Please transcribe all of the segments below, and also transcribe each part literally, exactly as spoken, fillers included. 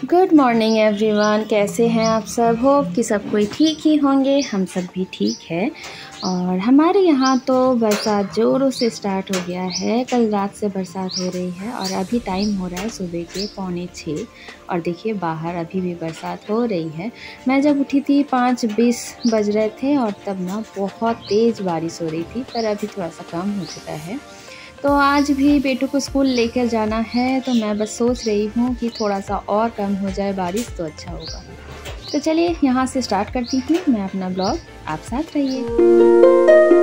Good morning everyone, कैसे हैं आप सब। होप कि सब कोई ठीक ही होंगे, हम सब भी ठीक है। और हमारे यहाँ तो बरसात ज़ोरों से स्टार्ट हो गया है। कल रात से बरसात हो रही है और अभी टाइम हो रहा है सुबह के पौने छः। और देखिए बाहर अभी भी बरसात हो रही है। मैं जब उठी थी पाँच बीस बज रहे थे और तब ना बहुत तेज़ बारिश हो रही थी, पर अभी थोड़ा सा कम हो चुका है। तो आज भी बेटू को स्कूल लेकर जाना है, तो मैं बस सोच रही हूँ कि थोड़ा सा और कम हो जाए बारिश तो अच्छा होगा। तो चलिए यहाँ से स्टार्ट करती हूँ मैं अपना ब्लॉग, आप साथ रहिए।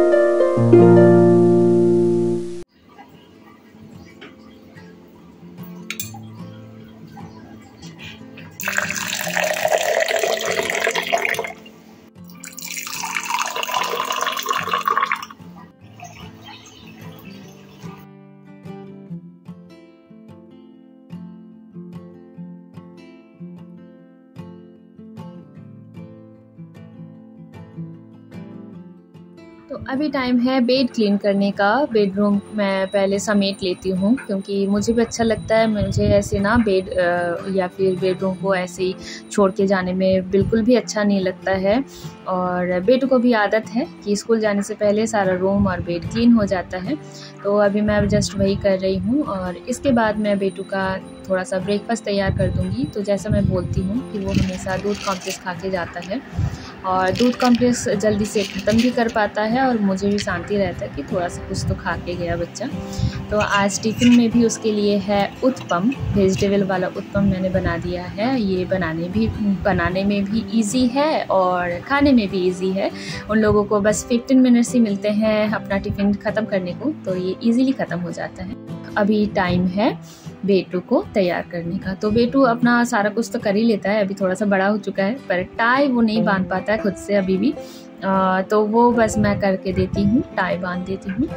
तो अभी टाइम है बेड क्लीन करने का। बेडरूम मैं पहले समेट लेती हूँ क्योंकि मुझे भी अच्छा लगता है। मुझे ऐसे ना बेड या फिर बेडरूम को ऐसे ही छोड़ के जाने में बिल्कुल भी अच्छा नहीं लगता है। और बेटू को भी आदत है कि स्कूल जाने से पहले सारा रूम और बेड क्लीन हो जाता है। तो अभी मैं जस्ट वही कर रही हूँ और इसके बाद मैं बेटू का थोड़ा सा ब्रेकफास्ट तैयार कर दूँगी। तो जैसा मैं बोलती हूँ कि वो हमेशा दूध कॉम्प्लेक्स खा के जाता है और दूध कॉम्प्लेक्स जल्दी से ख़त्म भी कर पाता है और मुझे भी शांति रहता है कि थोड़ा सा कुछ तो खा के गया बच्चा। तो आज टिफ़िन में भी उसके लिए है उत्पम, वेजिटेबल वाला उत्पम मैंने बना दिया है। ये बनाने भी बनाने में भी इजी है और खाने में भी इजी है। उन लोगों को बस फिफ्टीन मिनट्स ही मिलते हैं अपना टिफ़िन ख़त्म करने को, तो ये ईज़िली ख़त्म हो जाता है। अभी टाइम है बेटू को तैयार करने का। तो बेटू अपना सारा कुछ तो कर ही लेता है, अभी थोड़ा सा बड़ा हो चुका है, पर टाई वो नहीं बांध पाता है खुद से अभी भी। आ, तो वो बस मैं करके देती हूँ, टाई बांध देती हूँ।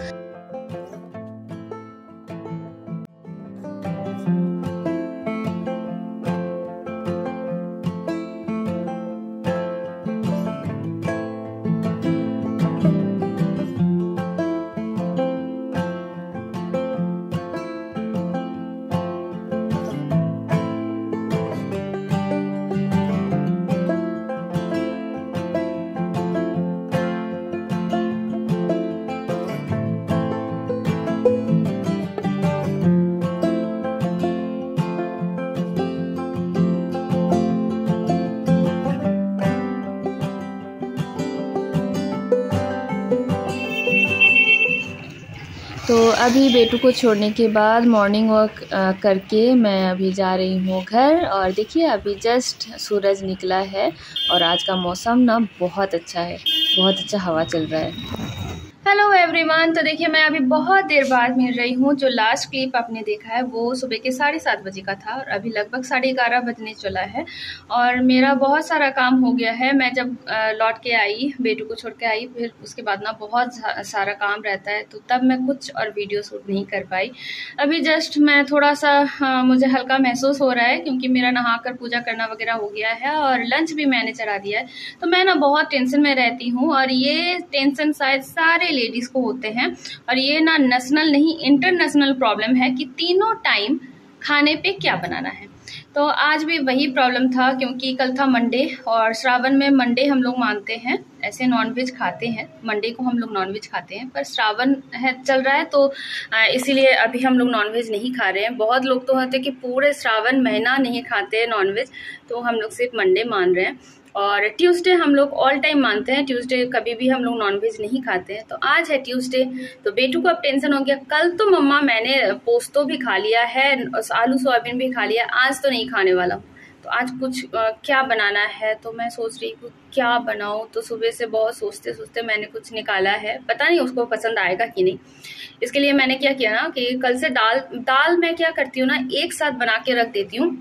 तो अभी बेटू को छोड़ने के बाद मॉर्निंग वॉक करके मैं अभी जा रही हूँ घर। और देखिए अभी जस्ट सूरज निकला है और आज का मौसम ना बहुत अच्छा है, बहुत अच्छा हवा चल रहा है। हेलो एवरीवन, तो देखिए मैं अभी बहुत देर बाद मिल रही हूँ। जो लास्ट क्लिप आपने देखा है वो सुबह के साढ़े सात बजे का था और अभी लगभग साढ़े ग्यारह बजने चला है और मेरा बहुत सारा काम हो गया है। मैं जब लौट के आई, बेटू को छोड़ के आई, फिर उसके बाद ना बहुत सारा काम रहता है, तो तब मैं कुछ और वीडियो शूट नहीं कर पाई। अभी जस्ट मैं थोड़ा सा हाँ, मुझे हल्का महसूस हो रहा है क्योंकि मेरा नहा कर पूजा करना वगैरह हो गया है और लंच भी मैंने चढ़ा दिया है। तो मैं ना बहुत टेंशन में रहती हूँ और ये टेंशन शायद सारे लेडीज को होते हैं और ये ना नेशनल नहीं इंटरनेशनल प्रॉब्लम है कि तीनों टाइम खाने पे क्या बनाना है। तो आज भी वही प्रॉब्लम था क्योंकि कल था मंडे और श्रावण में मंडे हम लोग मानते हैं, ऐसे नॉनवेज खाते हैं, मंडे को हम लोग नॉनवेज खाते हैं, पर श्रावण है चल रहा है तो इसीलिए अभी हम लोग नॉनवेज नहीं खा रहे हैं। बहुत लोग तो होते हैं कि पूरे श्रावण महीना नहीं खाते हैं नॉनवेज, तो हम लोग सिर्फ मंडे मान रहे हैं। और ट्यूसडे हम लोग ऑल टाइम मानते हैं, ट्यूसडे कभी भी हम लोग नॉनवेज नहीं खाते हैं। तो आज है ट्यूसडे, तो बेटू को अब टेंशन हो गया, कल तो मम्मा मैंने पोस्तो भी खा लिया है, आलू सोयाबीन भी खा लिया, आज तो नहीं खाने वाला हूँ। तो आज कुछ आ, क्या बनाना है, तो मैं सोच रही हूँ क्या बनाऊँ। तो सुबह से बहुत सोचते सोचते मैंने कुछ निकाला है, पता नहीं उसको पसंद आएगा कि नहीं। इसके लिए मैंने क्या किया ना कि कल से दाल दाल मैं क्या करती हूँ ना, एक साथ बना के रख देती हूँ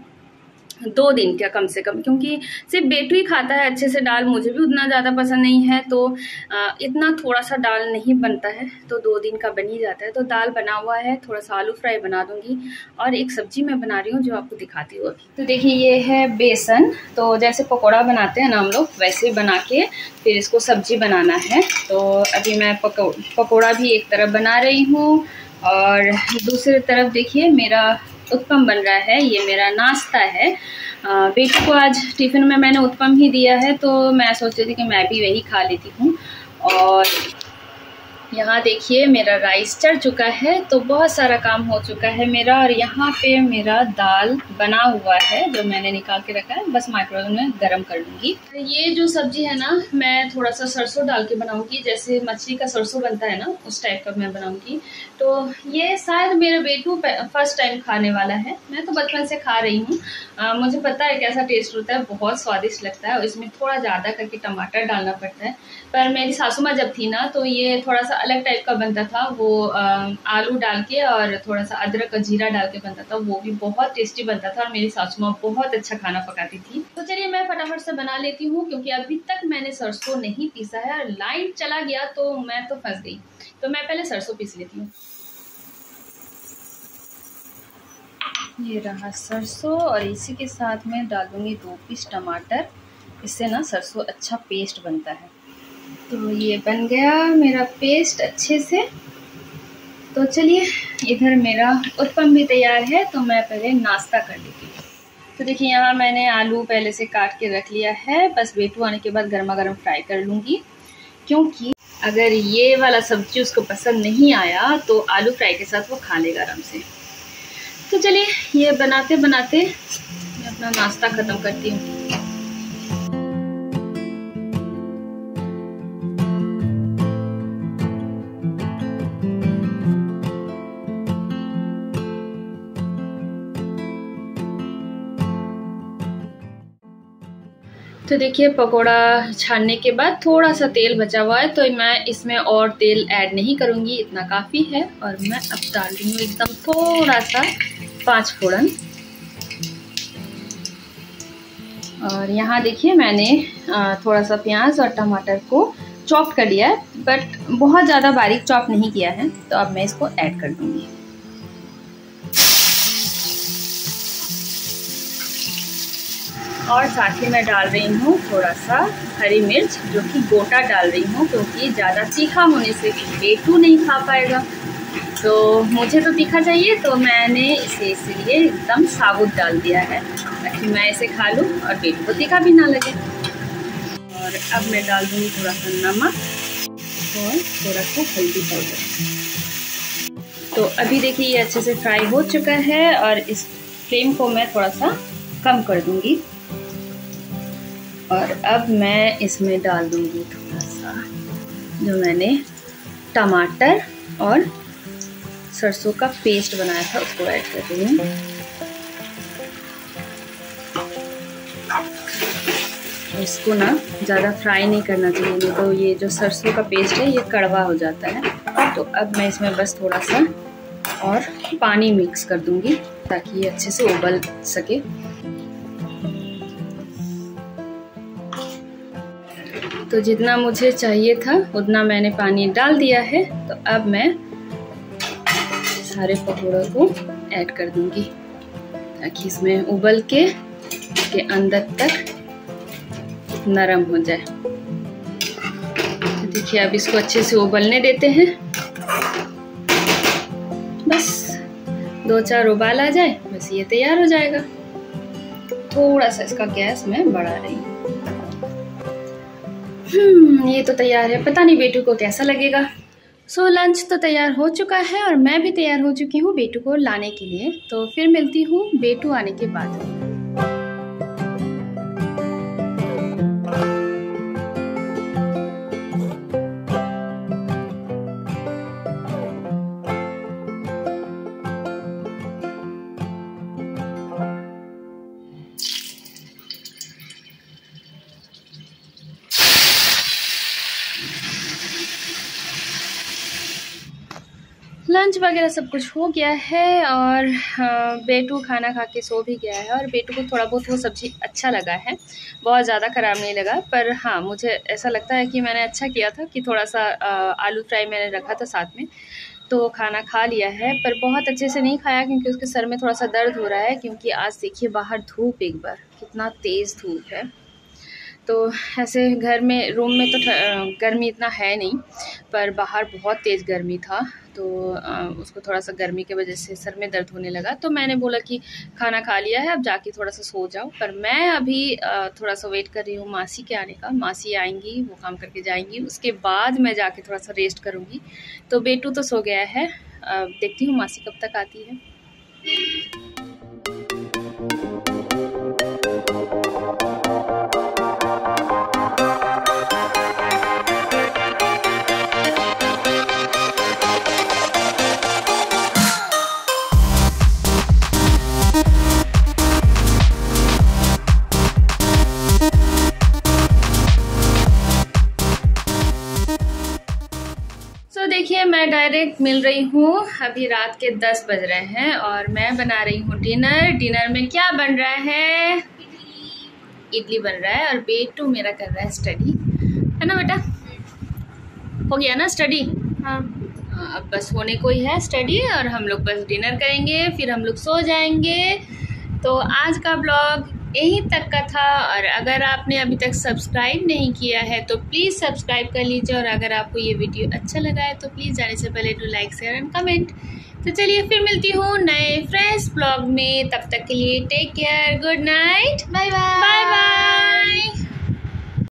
दो दिन क्या कम से कम, क्योंकि सिर्फ बेटू ही खाता है अच्छे से दाल, मुझे भी उतना ज़्यादा पसंद नहीं है, तो इतना थोड़ा सा दाल नहीं बनता है, तो दो दिन का बन ही जाता है। तो दाल बना हुआ है, थोड़ा सा आलू फ्राई बना दूंगी और एक सब्जी मैं बना रही हूँ जो आपको दिखाती हूँ अभी। तो देखिए ये है बेसन, तो जैसे पकौड़ा बनाते हैं ना हम लोग, वैसे ही बना के फिर इसको सब्जी बनाना है। तो अभी मैं पकौ पकौड़ा भी एक तरफ बना रही हूँ और दूसरी तरफ देखिए मेरा उत्पम बन रहा है। ये मेरा नाश्ता है। बेटी को आज टिफ़िन में मैंने उत्पम ही दिया है, तो मैं सोच रही थी कि मैं भी वही खा लेती हूँ। और यहाँ देखिए मेरा राइस चढ़ चुका है, तो बहुत सारा काम हो चुका है मेरा। और यहाँ पे मेरा दाल बना हुआ है जो मैंने निकाल के रखा है, बस माइक्रोवेव में गरम कर लूँगी। ये जो सब्जी है ना, मैं थोड़ा सा सरसों डाल के बनाऊँगी, जैसे मछली का सरसों बनता है ना, उस टाइप का मैं बनाऊँगी। तो ये शायद मेरा बेटू फर्स्ट टाइम खाने वाला है। मैं तो बचपन से खा रही हूँ, मुझे पता है कैसा टेस्ट होता है, बहुत स्वादिष्ट लगता है। और इसमें थोड़ा ज़्यादा करके टमाटर डालना पड़ता है। पर मेरी सासू माँ जब थी ना, तो ये थोड़ा सा अलग टाइप का बनता था। वो आ, आलू डाल के और थोड़ा सा अदरक और जीरा डाल के बनता था, वो भी बहुत टेस्टी बनता था। और मेरी सासू माँ बहुत अच्छा खाना पकाती थी। तो चलिए मैं फटाफट से बना लेती हूँ, क्योंकि अभी तक मैंने सरसों नहीं पीसा है। और लाइट चला गया तो मैं तो फंस गई। तो मैं पहले सरसों पीस लेती हूँ। ये रहा सरसों, और इसी के साथ में डालूंगी दो पीस टमाटर। इससे ना सरसों अच्छा पेस्ट बनता है। तो ये बन गया मेरा पेस्ट अच्छे से। तो चलिए, इधर मेरा उत्पम भी तैयार है, तो मैं पहले नाश्ता कर लेती हूँ। तो देखिए यहाँ मैंने आलू पहले से काट के रख लिया है, बस बेटू आने के बाद गर्मा गर्म फ्राई कर लूँगी। क्योंकि अगर ये वाला सब्जी उसको पसंद नहीं आया तो आलू फ्राई के साथ वो खा लेगा आराम से। तो चलिए ये बनाते बनाते मैं अपना नाश्ता ख़त्म करती हूँ। तो देखिए पकोड़ा छानने के बाद थोड़ा सा तेल बचा हुआ है, तो मैं इसमें और तेल ऐड नहीं करूँगी, इतना काफ़ी है। और मैं अब डाल रही हूँ एकदम थोड़ा सा पाँच फोड़न। और यहाँ देखिए मैंने थोड़ा सा प्याज और टमाटर को चॉप कर लिया है, बट बहुत ज़्यादा बारीक चॉप नहीं किया है। तो अब मैं इसको ऐड कर दूँगी। और साथ ही मैं डाल रही हूँ थोड़ा सा हरी मिर्च, जो कि गोटा डाल रही हूँ, क्योंकि ज़्यादा तीखा होने से बेटू नहीं खा पाएगा। तो मुझे तो तीखा चाहिए, तो मैंने इसे इसलिए एकदम साबुत डाल दिया है, ताकि मैं इसे खा लूँ और बेटू को तीखा भी ना लगे। और अब मैं डाल दूँगी थोड़ा सा नमक और थोड़ा सा हल्दी पाउडर। तो अभी देखिए ये अच्छे से फ्राई हो चुका है, और इस फ्लेम को मैं थोड़ा सा कम कर दूँगी। और अब मैं इसमें डाल दूँगी थोड़ा सा जो मैंने टमाटर और सरसों का पेस्ट बनाया था, उसको ऐड कर रही हूँ। इसको ना ज़्यादा फ्राई नहीं करना चाहिए, नहीं तो ये जो सरसों का पेस्ट है ये कड़वा हो जाता है। तो अब मैं इसमें बस थोड़ा सा और पानी मिक्स कर दूँगी, ताकि ये अच्छे से उबल सके। तो जितना मुझे चाहिए था उतना मैंने पानी डाल दिया है। तो अब मैं सारे पकौड़ों को ऐड कर दूंगी, ताकि इसमें उबल के इसके अंदर तक नरम हो जाए। तो देखिए अब इसको अच्छे से उबलने देते हैं। बस दो चार उबाल आ जाए, बस ये तैयार हो जाएगा। थोड़ा सा इसका गैस मैं बढ़ा रही हूँ। हम्म ये तो तैयार है, पता नहीं बेटू को कैसा लगेगा। सो so, लंच तो तैयार हो चुका है, और मैं भी तैयार हो चुकी हूँ बेटू को लाने के लिए। तो फिर मिलती हूँ बेटू आने के बाद। लंच वगैरह सब कुछ हो गया है, और बेटू खाना खा के सो भी गया है। और बेटू को थोड़ा बहुत वो सब्ज़ी अच्छा लगा है, बहुत ज़्यादा ख़राब नहीं लगा। पर हाँ, मुझे ऐसा लगता है कि मैंने अच्छा किया था कि थोड़ा सा आलू फ्राई मैंने रखा था साथ में, तो खाना खा लिया है। पर बहुत अच्छे से नहीं खाया, क्योंकि उसके सर में थोड़ा सा दर्द हो रहा है। क्योंकि आज देखिए बाहर धूप, एक बार कितना तेज़ धूप है। तो ऐसे घर में रूम में तो गर्मी इतना है नहीं, पर बाहर बहुत तेज़ गर्मी था, तो उसको थोड़ा सा गर्मी की वजह से सर में दर्द होने लगा। तो मैंने बोला कि खाना खा लिया है, अब जाके थोड़ा सा सो जाओ। पर मैं अभी थोड़ा सा वेट कर रही हूँ मासी के आने का। मासी आएंगी, वो काम करके जाएंगी, उसके बाद मैं जाके थोड़ा सा रेस्ट करूँगी। तो बेटू तो सो गया है, अब देखती हूँ मासी कब तक आती है। तो देखिए मैं डायरेक्ट मिल रही हूँ, अभी रात के दस बज रहे हैं और मैं बना रही हूँ डिनर। डिनर में क्या बन रहा है? इडली बन रहा है और बेटू मेरा कर रहा है स्टडी, है ना बेटा? हो गया ना स्टडी? हाँ, अब बस होने को ही है स्टडी और हम लोग बस डिनर करेंगे, फिर हम लोग सो जाएंगे। तो आज का ब्लॉग यहीं तक का था, और अगर आपने अभी तक सब्सक्राइब नहीं किया है तो प्लीज़ सब्सक्राइब कर लीजिए, और अगर आपको ये वीडियो अच्छा लगा है तो प्लीज़ जाने से पहले do like share and comment. तो चलिए फिर मिलती हूँ नए फ्रेश ब्लॉग में, तब तक के लिए take care, good night, bye bye bye bye.